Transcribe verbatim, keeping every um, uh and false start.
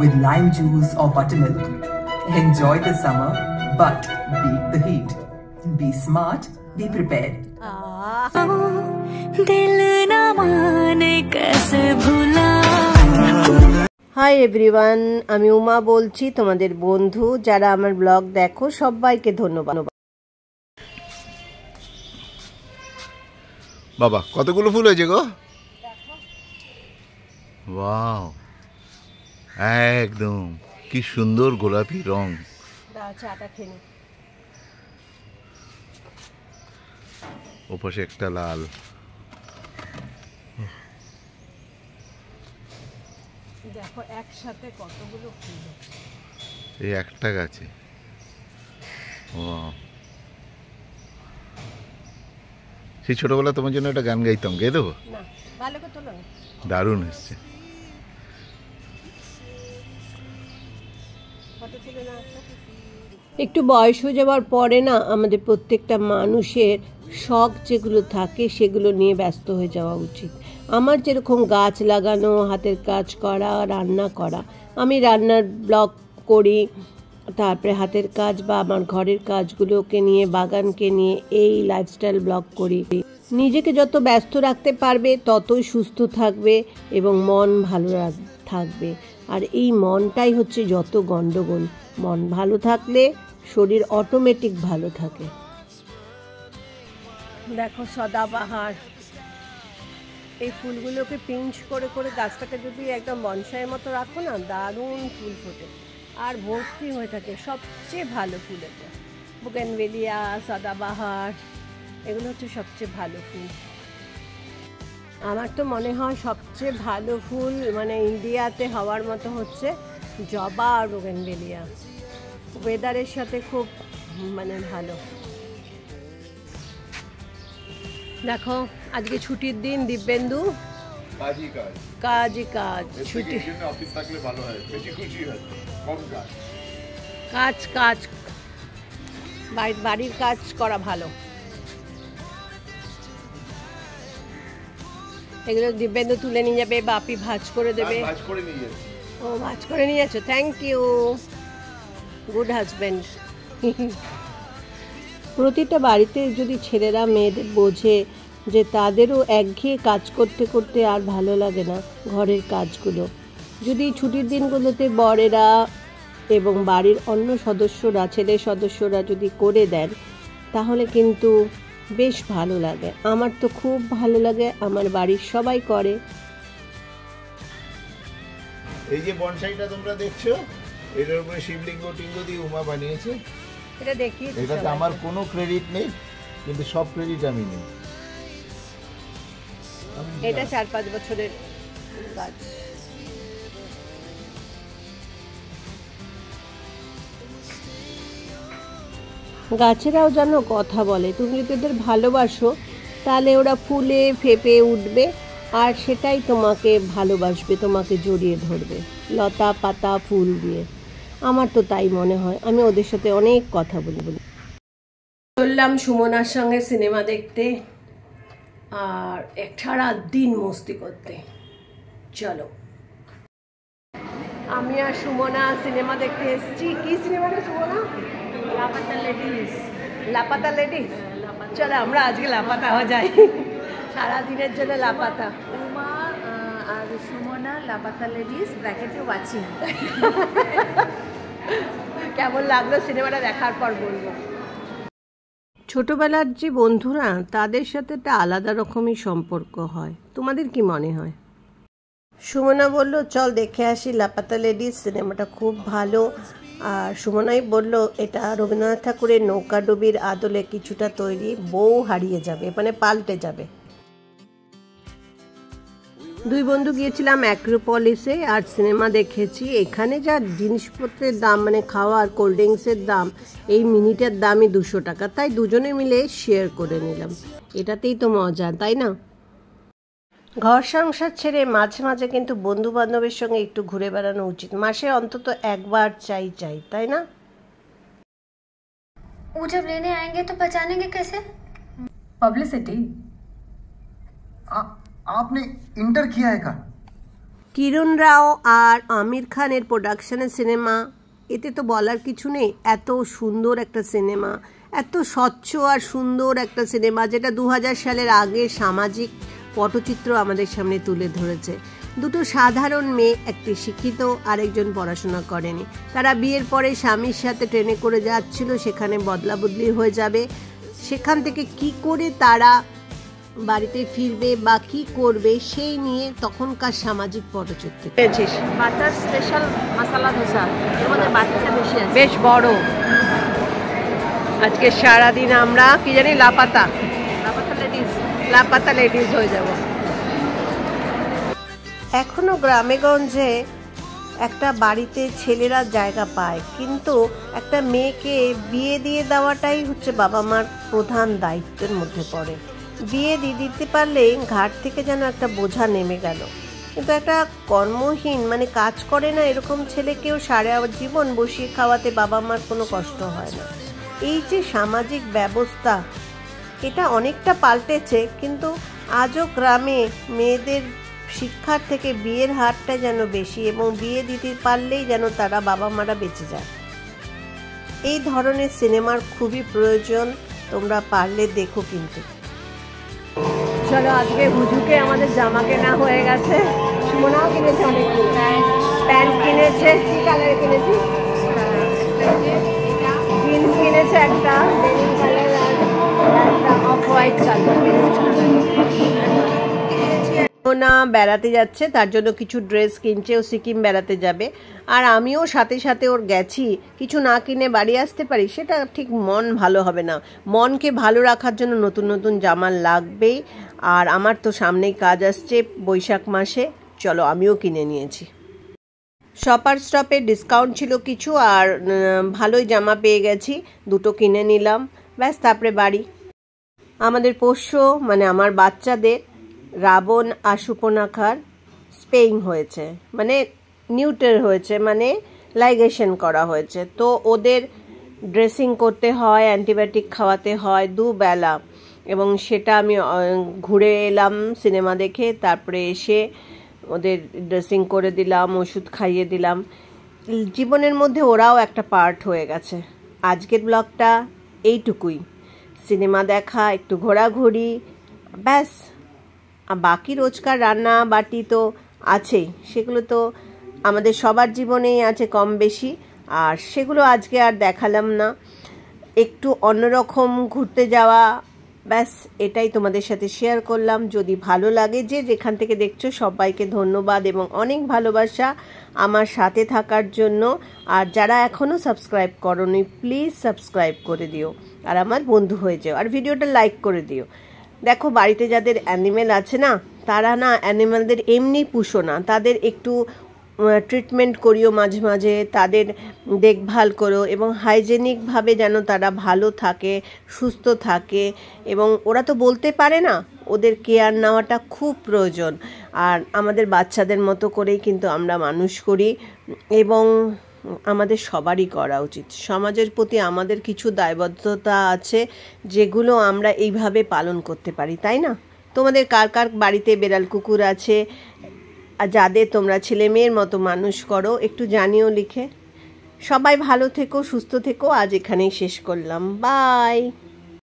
with lime juice or buttermilk. Enjoy the summer, but beat the heat. Be smart, be prepared. Hi everyone, আমি উমা বলছি, তোমাদের বন্ধু। যারা আমার ব্লগ দেখো সবাইকে ধন্যবাদ। বাবা কতগুলো ফুল হয়েছে গো, ওয়াও, একদম কি সুন্দর গোলাপি রং। ওপাশে একটা লাল, দেখো একসাথে কতগুলো ফুল এই একটা গাছে। সেই ছোটবেলা তোমার জন্য একটা গান গাইতাম, গেয়ে দেবো? দারুণ এসছে। একটু বয়স হয়ে যাওয়ার পরে না আমাদের প্রত্যেকটা মানুষের শখ যেগুলো থাকে সেগুলো নিয়ে ব্যস্ত হয়ে যাওয়া উচিত। আমার যেরকম গাছ লাগানো, হাতের কাজ করা, রান্না করা, আমি রান্নার ব্লগ করি, তারপরে হাতের কাজ বা আমার ঘরের কাজগুলোকে নিয়ে, বাগানকে নিয়ে এই লাইফস্টাইল ব্লগ করি। নিজেকে যত ব্যস্ত রাখতে পারবে ততই সুস্থ থাকবে এবং মন ভালো থাকবে। আর এই মনটাই হচ্ছে যত গন্ডগোল। মন ভালো থাকলে শরীর অটোমেটিক ভালো থাকে। দেখো সদাবাহার, এই ফুলগুলোকে পিঞ্চ করে করে গাছটাকে যদি একদম বনসাইয়ের মতো রাখো না, দারুণ ফুল ফোটে আর ভর্তি হয়ে থাকে। সবচেয়ে ভালো ফুল এটা বুগেনভেলিয়া, সদাবাহার, এগুলো হচ্ছে সবচেয়ে ভালো ফুল। আমার তো মনে হয় সবচেয়ে ভালো ফুল মানে ইন্ডিয়াতে হওয়ার মতো হচ্ছে জবা আর বুগেনভেলিয়া। ওয়েদারের সাথে খুব মানে ভালো। দেখো আজকে ছুটির দিন, দিব্যেন্দু কাজই কাজ কাজই কাজ ছুটি, অফিস থাকলে ভালো হয়, বেশি খুশি হয়, কম কাজ কাজ কাজ বাড়ির কাজ করা ভালো। এগুলো দিব্যেন্দু তুলে নিয়ে যাবে, বাপি ভাজ করে দেবে। ভাজ করে নিয়ে যাচ্ছে। ও ভাজ করে নিয়ে যাচ্ছ, থ্যাংক ইউ, গুড হাজব্যান্ড। প্রতিটা বাড়িতে যদি ছেলেরা মেয়েদের বোঝে যে তাদেরও একঘেয়ে কাজ করতে করতে আর ভালো লাগে না ঘরের কাজগুলো, যদি ছুটির দিনগুলোতে বরেরা এবং বাড়ির অন্য সদস্যরা, ছেলে সদস্যরা যদি করে দেন তাহলে কিন্তু বেশ ভালো লাগে। আমার তো খুব ভালো লাগে, আমার বাড়ির সবাই করে। এই যে বনসাইটা তোমরা দেখছো, এটার উপরে শিবলিঙ্গ টিঙ্গ দিয়ে উমা বানিয়েছে। এটা দেখি, এটাতে আমার কোনো ক্রেডিট নেই, কিন্তু সব ক্রেডিট আমি নিই। এটা চার পাঁচ বছরের কাজ। গাছেরাও যেন কথা বলে। তুমি যদি ওদের ভালোবাসো তাহলে ওরা ফুলে ফেপে উঠবে আর সেটাই তোমাকে ভালোবাসবে, তোমাকে জড়িয়ে ধরবে লতা পাতা ফুল দিয়ে। আমার তো তাই মনে হয়। আমি ওদের সাথে অনেক কথা বলি বলি চললাম সুমনার সঙ্গে সিনেমা দেখতে আর এক সারা দিন মস্তি করতে। চলো, আমি আর সুমনা সিনেমা দেখতে এসেছি। কি সিনেমাটা সুমনা? লাপাতা লেডিস। লাপাতা লেডিস, চলো আমরা আজকে লাপাতা হয়ে যাই, সারাদিনের জন্য লাপাতা। উমা আর সুমনা লাপাতা লেডিস ব্র্যাকেটে ওয়াচিং। কেমন লাগলো সিনেমাটা দেখার পর বলবো। ছোটবেলার যে বন্ধুরা, তাদের সাথে একটা আলাদা রকমই সম্পর্ক হয়। তোমাদের কি মনে হয়? সুমনা বলল চল দেখে আসি লাপাতা লেডিস, সিনেমাটা খুব ভালো। আর সুমনাই বলল এটা রবীন্দ্রনাথ ঠাকুরের নৌকাডুবির আদলে কিছুটা তৈরি, বউ হারিয়ে যাবে, মানে পাল্টে যাবে। দুই বন্ধু গিয়েছিলাম অ্যাক্রোপলিসে আর সিনেমা দেখেছি। এখানে যা জিনিসপত্রের দাম, মানে খাওয়ার কোল্ড ড্রিঙ্কসের দাম, এই মিনিটের দামই দুশো টাকা, তাই দুজনে মিলে শেয়ার করে নিলাম। এটাতেই তো মজা, তাই না? ঘর সংসার ছেড়ে মাঝে মাঝে কিন্তু বন্ধু বান্ধবের সঙ্গে একটু ঘুরে বেড়ানো উচিত। মাসে অন্তত একবার চাই চাই, তাই না? वो जब लेने आएंगे तो पहचानेंगे कैसे? पब्लिसिटी। आपने इंटर किया है क्या? কিরণ রাও আর আমির খানের প্রোডাকশনের সিনেমা, এতে তো বলার কিছু নেই। এত সুন্দর একটা সিনেমা, এত স্বচ্ছ আর সুন্দর একটা সিনেমা, যেটা দু হাজার সালের আগে সামাজিক পটচিত্র আমাদের সামনে তুলে ধরেছে। দুটো সাধারণ মেয়ে, একটি শিক্ষিত আর একজন পড়াশোনা করেনি। তারা বিয়ের পরে স্বামীর সাথে ট্রেনে করে যাচ্ছিল, সেখানে বদলা বদলি হয়ে যাবে। সেখান থেকে কি করে তারা বাড়িতে ফিরবে বা কি করবে সেই নিয়ে তখনকার সামাজিক পটচিত্র। বাটার স্পেশাল মশলা ধোসা, এর মধ্যে বাটারটা বেশি আছে, বেশ বড়। আজকে সারাদিন আমরা কি জানি লাপাতা লাপাতা লেডিস লাপাতা লেডিস হয়ে যাব। এখনো গ্রামে গঞ্জে একটা বাড়িতে ছেলেরা জায়গা পায়, কিন্তু একটা মেয়েকে বিয়ে দিয়ে দেওয়াটাই হচ্ছে বাবা মার প্রধান দায়িত্বের মধ্যে পড়ে। বিয়ে দিয়ে দিতে পারলে ঘাট থেকে যেন একটা বোঝা নেমে গেল। কিন্তু একটা কর্মহীন, মানে কাজ করে না, এরকম ছেলেকেও সারা জীবন বসিয়ে খাওয়াতে বাবা মার কোনো কষ্ট হয় না। এই যে সামাজিক ব্যবস্থা, এটা অনেকটা পাল্টেছে, কিন্তু আজও গ্রামে মেয়েদের শিক্ষার থেকে বিয়ের হারটা যেন বেশি, এবং বিয়ে দিতে পারলেই যেন তারা বাবা মারা বেঁচে যায়। এই ধরনের সিনেমার খুবই প্রয়োজন, তোমরা পারলে দেখো। কিন্তু চলো, আজকে হুজুকে আমাদের জামা কেনা হয়ে গেছে। সুমনাও কিনেছে, অনেক প্যান্ট কিনেছে। কি কালারে কিনেছি? জিন্স কিনেছে একটা, ডেনিম কালার আর একটা অফ হোয়াইট কালার। না বেড়াতে যাচ্ছে, তার জন্য কিছু ড্রেস কিনছে, ও সিকিম বেড়াতে যাবে। আর আমিও সাথে সাথে ওর গেছি। কিছু না কিনে বাড়ি আসতে পারি, সেটা ঠিক মন ভালো হবে না। মনকে ভালো রাখার জন্য নতুন নতুন জামা লাগবেই। আর আমার তো সামনেই কাজ আসছে বৈশাখ মাসে, চলো আমিও কিনে নিয়েছি। শপার স্টপে ডিসকাউন্ট ছিল কিছু, আর ভালোই জামা পেয়ে গেছি, দুটো কিনে নিলাম। ব্যাস, তারপরে বাড়ি। আমাদের পোষ্য, মানে আমার বাচ্চাদের রাবণ আর সুপর্ণাখার স্পেইং হয়েছে, মানে নিউটার হয়েছে, মানে লাইগেশন করা হয়েছে। তো ওদের ড্রেসিং করতে হয়, অ্যান্টিবায়োটিক খাওয়াতে হয় দুবেলা, এবং সেটা আমি ঘুরে এলাম সিনেমা দেখে। তারপরে এসে ওদের ড্রেসিং করে দিলাম, ওষুধ খাইয়ে দিলাম। জীবনের মধ্যে ওরাও একটা পার্ট হয়ে গেছে। আজকের ব্লগটা এইটুকুই। সিনেমা দেখা, একটু ঘোরাঘুরি, ব্যাস। আর বাকি রোজকার রান্না বাটি তো আছেই, সেগুলো তো আমাদের সবার জীবনেই আছে কম বেশি, আর সেগুলো আজকে আর দেখালাম না। একটু অন্যরকম ঘুরতে যাওয়া, ব্যাস এটাই তোমাদের সাথে শেয়ার করলাম। যদি ভালো লাগে, যে যেখান থেকে দেখছো সবাইকে ধন্যবাদ এবং অনেক ভালোবাসা আমার সাথে থাকার জন্য। আর যারা এখনও সাবস্ক্রাইব করোনি, প্লিজ সাবস্ক্রাইব করে দিও আর আমার বন্ধু হয়ে যাও, আর ভিডিওটা লাইক করে দিও। দেখো, বাড়িতে যাদের অ্যানিমেল আছে না, তারা না অ্যানিমেলদের এমনি পুষো না, তাদের একটু ট্রিটমেন্ট করিও মাঝে মাঝে, তাদের দেখভাল করো, এবং হাইজেনিকভাবে যেন তারা ভালো থাকে, সুস্থ থাকে। এবং ওরা তো বলতে পারে না, ওদের কেয়ার নেওয়াটা খুব প্রয়োজন। আর আমাদের বাচ্চাদের মতো করেই কিন্তু আমরা মানুষ করি, এবং আমাদের সবারই করা উচিত। সমাজের প্রতি আমাদের কিছু দায়বদ্ধতা আছে, যেগুলো আমরা এইভাবে পালন করতে পারি, তাই না? তোমাদের কার কার বাড়িতে বেড়াল কুকুর আছে, যাদের তোমরা ছেলে মেয়ের মতো মানুষ করো, একটু জানিও লিখে। সবাই ভালো থেকো, সুস্থ থেকো। আজ এখানেই শেষ করলাম, বাই।